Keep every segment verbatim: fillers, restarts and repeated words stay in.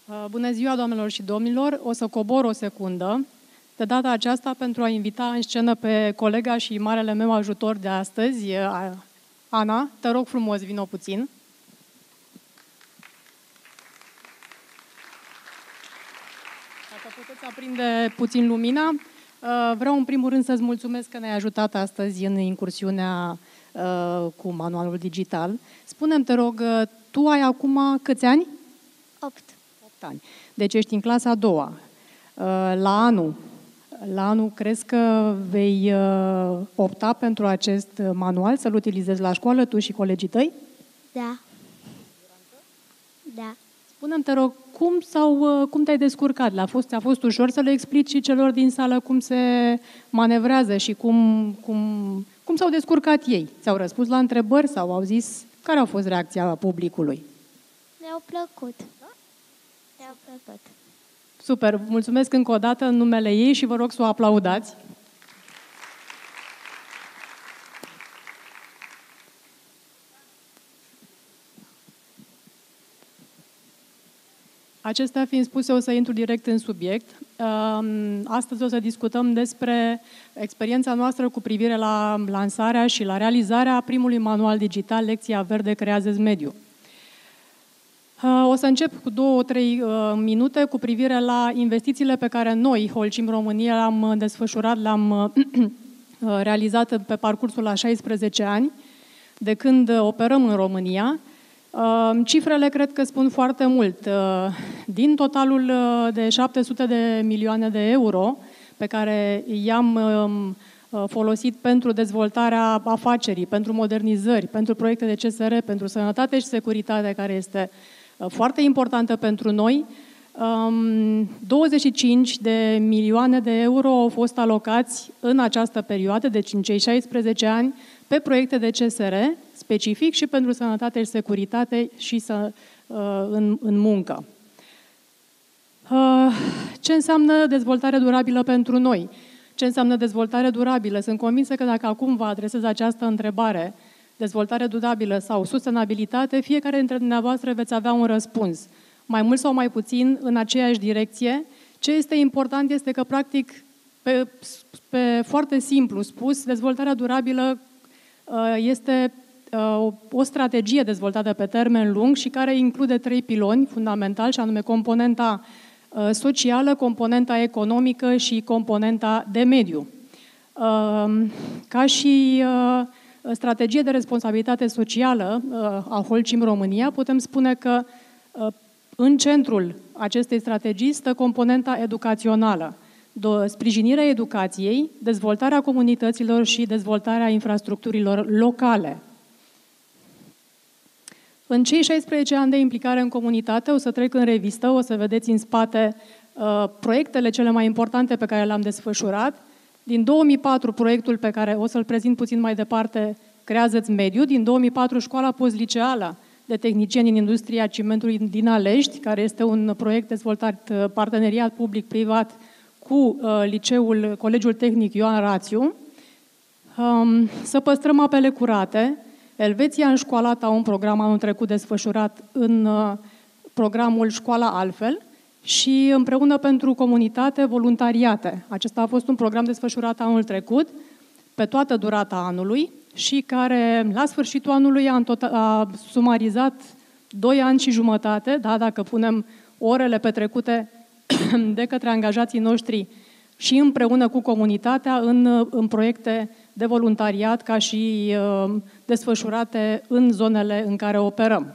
Bună ziua, doamnelor și domnilor! O să cobor o secundă, de data aceasta pentru a invita în scenă pe colega și marele meu ajutor de astăzi, Ana. Te rog frumos, vino puțin. Dacă puteți aprinde puțin lumina. Vreau în primul rând să-ți mulțumesc că ne-ai ajutat astăzi în incursiunea cu manualul digital. Spune-mi, te rog, tu ai acum câți ani? Opt. Opt ani. Deci ești în clasa a doua. La anul, la anul crezi că vei opta pentru acest manual, să-l utilizezi la școală, tu și colegii tăi? Da. Da. Spune-mi, te rog, cum, sau, cum te-ai descurcat? A fost, a fost ușor să le explici și celor din sală cum se manevrează și cum, cum, cum s-au descurcat ei? Ți-au răspuns la întrebări sau au zis? Care a fost reacția publicului? Mi-au plăcut. Mi-au plăcut. Super, mulțumesc încă o dată în numele ei și vă rog să o aplaudați. Acestea fiind spuse, o să intru direct în subiect. Astăzi o să discutăm despre experiența noastră cu privire la lansarea și la realizarea primului manual digital Lecția Verde Creează-ți Mediu. O să încep cu două, trei minute cu privire la investițiile pe care noi, Holcim România, le-am desfășurat, le-am realizat pe parcursul a șaisprezece ani, de când operăm în România. Cifrele cred că spun foarte mult. Din totalul de șapte sute de milioane de euro pe care i-am folosit pentru dezvoltarea afacerii, pentru modernizări, pentru proiecte de C S R, pentru sănătate și securitate, care este foarte importantă pentru noi, douăzeci și cinci de milioane de euro au fost alocați în această perioadă, deci în cei șaisprezece ani, pe proiecte de C S R, specific și pentru sănătate și securitate și să, în, în muncă. Ce înseamnă dezvoltare durabilă pentru noi? Ce înseamnă dezvoltare durabilă? Sunt convinsă că dacă acum vă adresez această întrebare, dezvoltare durabilă sau sustenabilitate, fiecare dintre dumneavoastră veți avea un răspuns, mai mult sau mai puțin în aceeași direcție. Ce este important este că, practic, pe, pe foarte simplu spus, dezvoltarea durabilă este o strategie dezvoltată pe termen lung și care include trei piloni fundamentali, și anume componenta socială, componenta economică și componenta de mediu. Ca și strategie de responsabilitate socială a Holcim România, putem spune că în centrul acestei strategii stă componenta educațională, sprijinirea educației, dezvoltarea comunităților și dezvoltarea infrastructurilor locale. În cei șaisprezece ani de implicare în comunitate, o să trec în revistă, o să vedeți în spate uh, proiectele cele mai importante pe care le-am desfășurat. Din două mii patru, proiectul pe care o să-l prezint puțin mai departe, Creează-ți Mediu. Din două mii patru, Școala Postliceală de Tehnicieni în Industria Cimentului din Alești, care este un proiect dezvoltat uh, parteneriat public-privat cu uh, liceul, Colegiul Tehnic Ioan Rațiu. Um, să păstrăm apele curate. Elveția Înșcoalată au un program anul trecut desfășurat în uh, programul Școala Altfel și Împreună pentru Comunitate, Voluntariate. Acesta a fost un program desfășurat anul trecut, pe toată durata anului și care, la sfârșitul anului, a, a sumarizat doi ani și jumătate, da, dacă punem orele petrecute de către angajații noștri și împreună cu comunitatea în, în proiecte de voluntariat ca și uh, desfășurate în zonele în care operăm.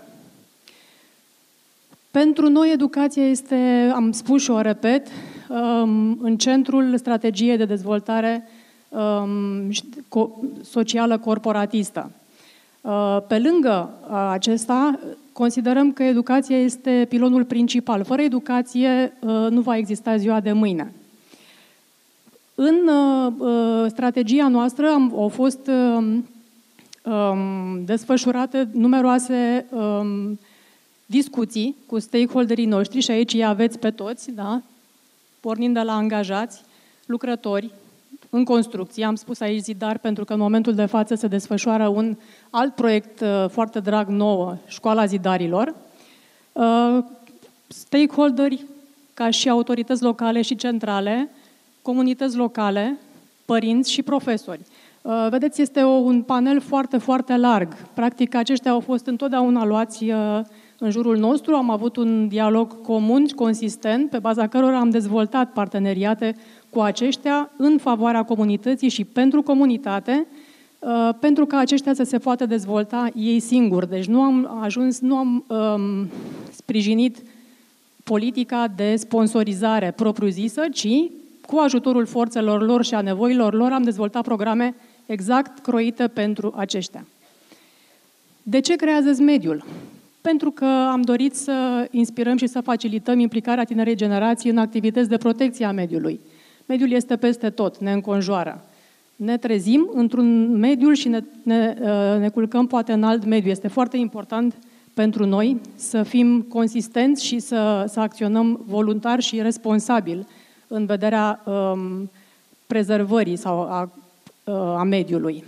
Pentru noi educația este, am spus și o repet, um, în centrul strategiei de dezvoltare um, socială corporatistă. Uh, pe lângă uh, acesta, considerăm că educația este pilonul principal. Fără educație uh, nu va exista ziua de mâine. În uh, strategia noastră am, au fost uh, um, desfășurate numeroase um, discuții cu stakeholderii noștri și aici îi aveți pe toți, da? Pornind de la angajați, lucrători, în construcție. Am spus aici zidar pentru că în momentul de față se desfășoară un alt proiect uh, foarte drag nouă, Școala Zidarilor. Uh, stakeholderi, ca și autorități locale și centrale, comunități locale, părinți și profesori. Vedeți, este un panel foarte, foarte larg. Practic, aceștia au fost întotdeauna luați în jurul nostru, am avut un dialog comun, consistent, pe baza cărora am dezvoltat parteneriate cu aceștia în favoarea comunității și pentru comunitate, pentru ca aceștia să se poată dezvolta ei singuri. Deci nu am ajuns, nu am um, sprijinit politica de sponsorizare propriu-zisă, ci cu ajutorul forțelor lor și a nevoilor lor am dezvoltat programe exact croite pentru aceștia. De ce creează mediul? Pentru că am dorit să inspirăm și să facilităm implicarea tinerei generații în activități de protecție a mediului. Mediul este peste tot, ne înconjoară. Ne trezim într-un mediu și ne, ne, ne culcăm poate în alt mediu. Este foarte important pentru noi să fim consistenți și să, să acționăm voluntar și responsabil în vederea um, prezervării sau a, a mediului.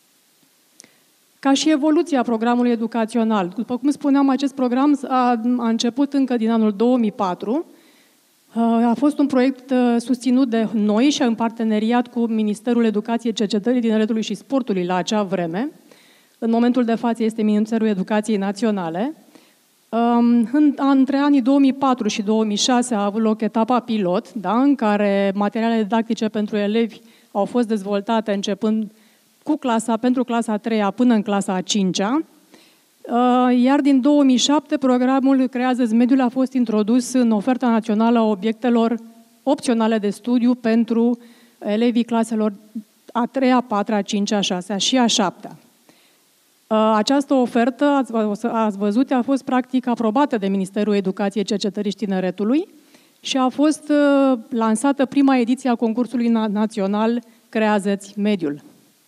Ca și evoluția programului educațional. După cum spuneam, acest program a, a început încă din anul două mii patru. A fost un proiect susținut de noi și în parteneriat cu Ministerul Educației, Cercetării, Tineretului și Sportului la acea vreme. În momentul de față este Ministerul Educației Naționale. Între anii două mii patru și două mii șase a avut loc etapa pilot, da, în care materiale didactice pentru elevi au fost dezvoltate începând cu clasa, pentru clasa a treia până în clasa a cincea. Iar din două mii șapte, programul Creează-ți mediul a fost introdus în oferta națională a obiectelor opționale de studiu pentru elevii claselor a treia, a patra, a cincea, a șasea și a șaptea. Această ofertă, ați văzut, a fost practic aprobată de Ministerul Educației, Cercetării și Tineretului și a fost lansată prima ediție a concursului național Creează-ți mediul.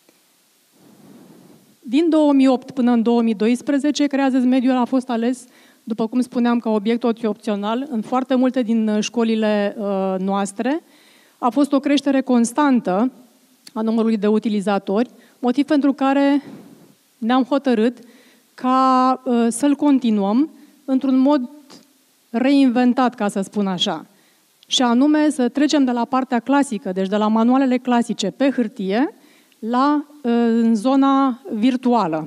Din două mii opt până în două mii doisprezece, Creează-ți mediul a fost ales, după cum spuneam, ca obiect opțional în foarte multe din școlile uh, noastre. A fost o creștere constantă a numărului de utilizatori, motiv pentru care ne-am hotărât ca uh, să-l continuăm într-un mod reinventat, ca să spun așa. Și anume să trecem de la partea clasică, deci de la manualele clasice pe hârtie, la în zona virtuală.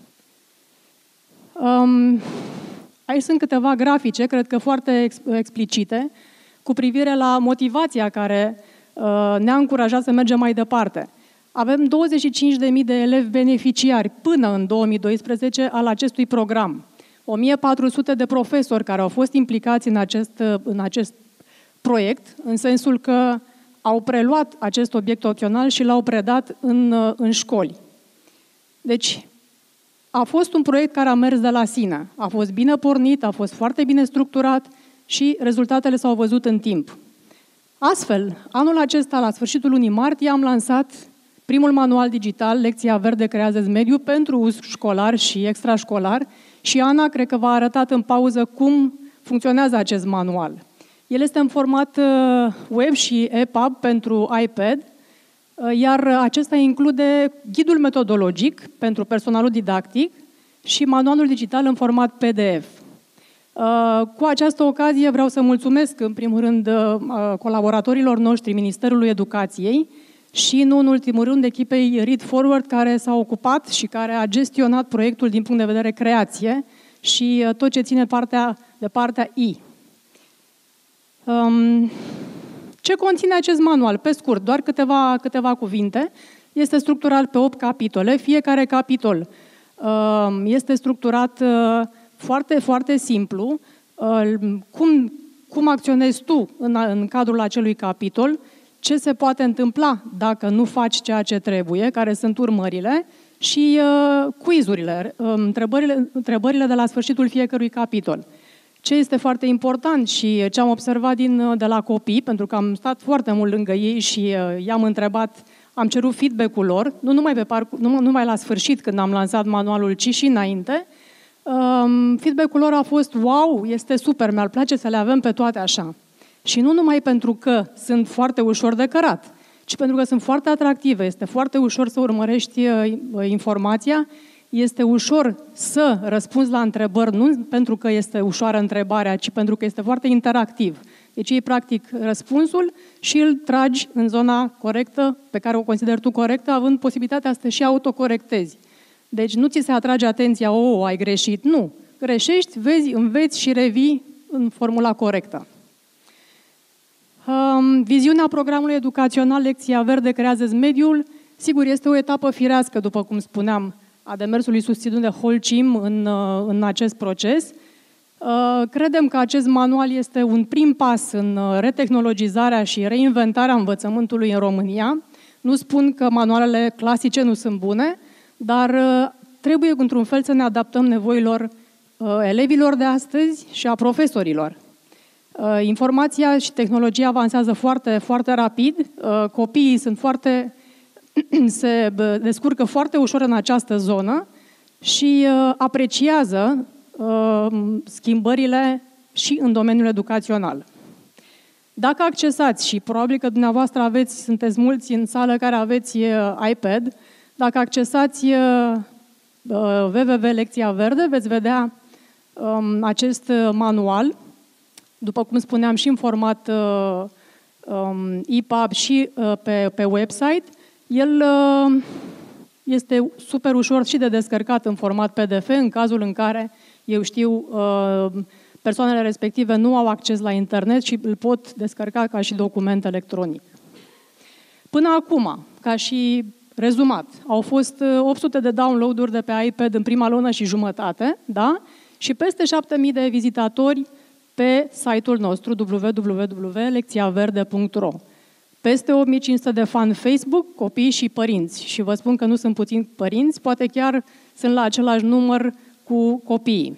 Um, aici sunt câteva grafice, cred că foarte explicite, cu privire la motivația care uh, ne-a încurajat să mergem mai departe. Avem douăzeci și cinci de mii de elevi beneficiari până în două mii doisprezece al acestui program. o mie patru sute de profesori care au fost implicați în acest, în acest proiect, în sensul că au preluat acest obiect opțional și l-au predat în, în școli. Deci, a fost un proiect care a mers de la sine. A fost bine pornit, a fost foarte bine structurat și rezultatele s-au văzut în timp. Astfel, anul acesta, la sfârșitul lunii martie, am lansat primul manual digital, Lecția Verde Creează-ți mediul, pentru uz școlar și extrașcolar și Ana, cred că v-a arătat în pauză cum funcționează acest manual. El este în format web și E P U B pentru iPad, iar acesta include ghidul metodologic pentru personalul didactic și manualul digital în format P D F. Cu această ocazie vreau să mulțumesc, în primul rând, colaboratorilor noștri, Ministerului Educației și, nu în ultimul rând, echipei Read Forward, care s-a ocupat și care a gestionat proiectul din punct de vedere creație și tot ce ține partea, de partea I. Um, ce conține acest manual? Pe scurt, doar câteva, câteva cuvinte. Este structurat pe opt capitole. Fiecare capitol uh, este structurat uh, foarte, foarte simplu. Uh, cum, cum acționezi tu în, în cadrul acelui capitol, ce se poate întâmpla dacă nu faci ceea ce trebuie, care sunt urmările, și uh, quizurile, uh, întrebările, întrebările de la sfârșitul fiecărui capitol. Ce este foarte important și ce am observat din, de la copii, pentru că am stat foarte mult lângă ei și uh, i-am întrebat, am cerut feedback-ul lor, nu numai, pe parc, nu numai la sfârșit când am lansat manualul, ci și înainte. Um, feedback-ul lor a fost, wow, este super, mi-ar place să le avem pe toate așa. Și nu numai pentru că sunt foarte ușor de cărat, ci pentru că sunt foarte atractive, este foarte ușor să urmărești uh, informația, este ușor să răspunzi la întrebări, nu pentru că este ușoară întrebarea, ci pentru că este foarte interactiv. Deci iei practic răspunsul și îl tragi în zona corectă, pe care o consideri tu corectă, având posibilitatea să te și autocorectezi. Deci nu ți se atrage atenția, o, ai greșit. Nu. Greșești, vezi, înveți și revii în formula corectă. Um, viziunea programului educațional Lecția Verde creează mediul. Sigur, este o etapă firească, după cum spuneam, a demersului susținut de Holcim în, în acest proces. Credem că acest manual este un prim pas în retehnologizarea și reinventarea învățământului în România. Nu spun că manualele clasice nu sunt bune, dar trebuie într-un fel să ne adaptăm nevoilor elevilor de astăzi și a profesorilor. Informația și tehnologia avansează foarte, foarte rapid, copiii sunt foarte, se descurcă foarte ușor în această zonă și apreciază schimbările și în domeniul educațional. Dacă accesați, și probabil că dumneavoastră aveți, sunteți mulți în sală care aveți iPad, dacă accesați w w w punct Lecția Verde, veți vedea um, acest manual, după cum spuneam, și în format uh, um, E P U B și uh, pe, pe website. El uh, este super ușor și de descărcat în format P D F, în cazul în care, eu știu, uh, persoanele respective nu au acces la internet și îl pot descărca ca și document electronic. Până acum, ca și rezumat, au fost opt sute de download-uri de pe iPad în prima lună și jumătate, da? Și peste șapte mii de vizitatori pe site-ul nostru w w w punct lecția verde punct r o. Peste opt mii cinci sute de fan Facebook, copii și părinți. Și vă spun că nu sunt puțini părinți, poate chiar sunt la același număr cu copiii.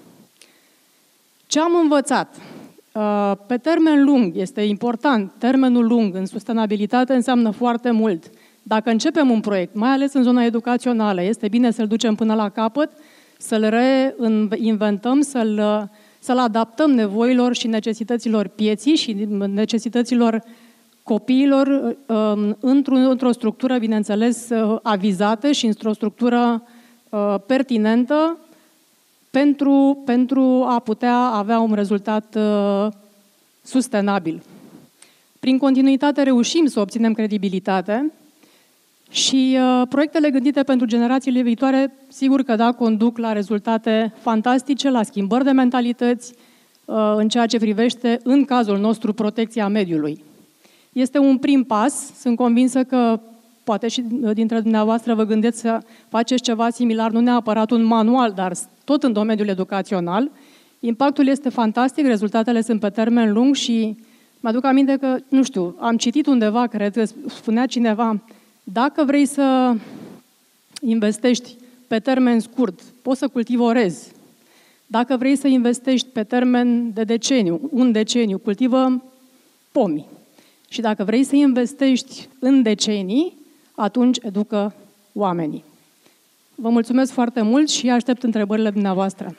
Ce am învățat? Pe termen lung, este important, termenul lung în sustenabilitate înseamnă foarte mult. Dacă începem un proiect, mai ales în zona educațională, este bine să-l ducem până la capăt, să-l reinventăm, să-l, să-l adaptăm nevoilor și necesităților pieții și necesităților copiilor într-o, într-o structură, bineînțeles, avizată și într-o structură pertinentă pentru, pentru a putea avea un rezultat sustenabil. Prin continuitate reușim să obținem credibilitate și uh, proiectele gândite pentru generațiile viitoare, sigur că da, conduc la rezultate fantastice, la schimbări de mentalități uh, în ceea ce privește, în cazul nostru, protecția mediului. Este un prim pas, sunt convinsă că poate și dintre dumneavoastră vă gândiți să faceți ceva similar, nu neapărat un manual, dar tot în domeniul educațional. Impactul este fantastic, rezultatele sunt pe termen lung și mă-aduc aminte că, nu știu, am citit undeva, cred că spunea cineva, dacă vrei să investești pe termen scurt, poți să cultivorezi. Dacă vrei să investești pe termen de deceniu, un deceniu, cultivă pomi. Și dacă vrei să investești în decenii, atunci educă oamenii. Vă mulțumesc foarte mult și aștept întrebările dumneavoastră.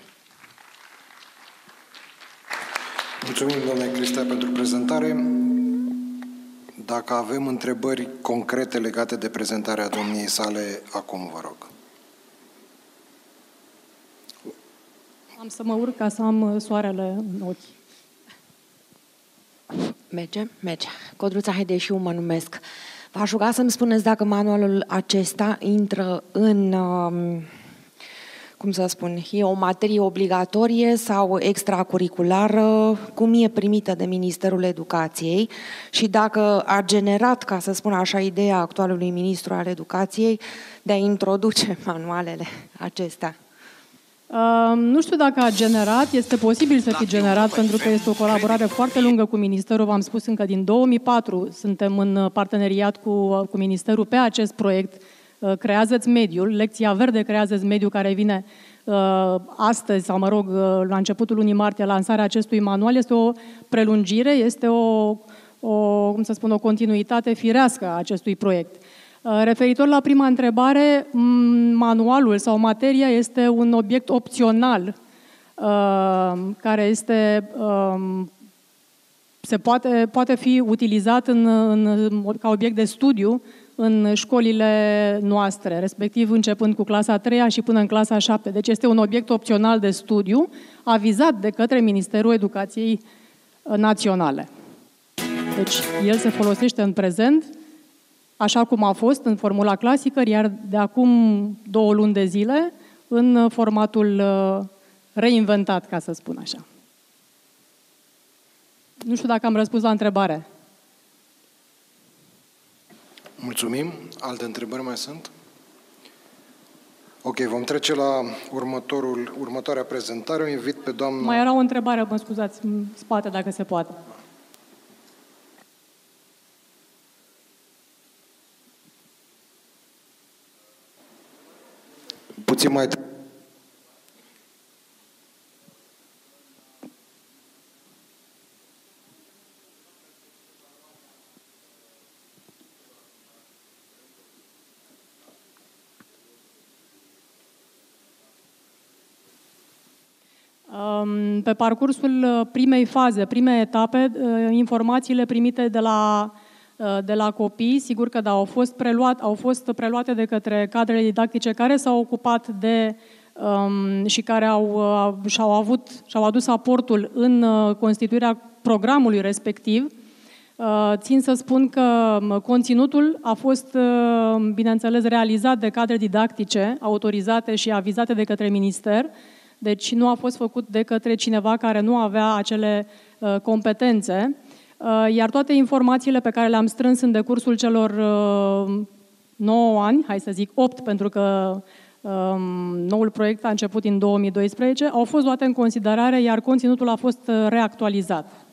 Mulțumim, doamne Cristea, pentru prezentare. Dacă avem întrebări concrete legate de prezentarea domniei sale, acum vă rog. Am să mă urc ca să am soarele în ochi. Merge? Merge. Codruța Hedeșiu mă numesc. V-aș ruga să-mi spuneți dacă manualul acesta intră în, cum să spun, e o materie obligatorie sau extracurriculară, cum e primită de Ministerul Educației și dacă a generat, ca să spun așa, ideea actualului ministru al Educației de a introduce manualele acestea. Uh, nu știu dacă a generat, este posibil să fi generat, pentru că este o colaborare foarte lungă cu Ministerul. V-am spus încă din două mii patru suntem în parteneriat cu, cu Ministerul pe acest proiect. Uh, Creează-ți mediul, Lecția Verde Creează-ți mediul, care vine uh, astăzi, sau mă rog, uh, la începutul lunii martie, lansarea acestui manual. Este o prelungire, este o, o, cum să spun, o continuitate firească a acestui proiect. Referitor la prima întrebare, manualul sau materia este un obiect opțional care este, se poate, poate fi utilizat în, în, ca obiect de studiu în școlile noastre, respectiv începând cu clasa a treia și până în clasa a șaptea. Deci este un obiect opțional de studiu avizat de către Ministerul Educației Naționale. Deci el se folosește în prezent așa cum a fost în formula clasică, iar de acum două luni de zile în formatul reinventat, ca să spun așa. Nu știu dacă am răspuns la întrebare. Mulțumim. Alte întrebări mai sunt? Ok, vom trece la următorul, următoarea prezentare. O invit pe doamna... Mai era o întrebare, mă scuzați, în spate, dacă se poate. Puțin mai... Pe parcursul primei faze, primei etape, informațiile primite de la, de la copii, sigur că da, au fost, preluat, au fost preluate de către cadrele didactice care s-au ocupat de um, și care au, și-au, avut, și-au adus aportul în constituirea programului respectiv. Țin să spun că conținutul a fost, bineînțeles, realizat de cadre didactice autorizate și avizate de către minister. Deci nu a fost făcut de către cineva care nu avea acele uh, competențe, uh, iar toate informațiile pe care le-am strâns în decursul celor uh, nouă ani, hai să zic opt, pentru că uh, noul proiect a început în două mii doisprezece, au fost luate în considerare, iar conținutul a fost uh, reactualizat.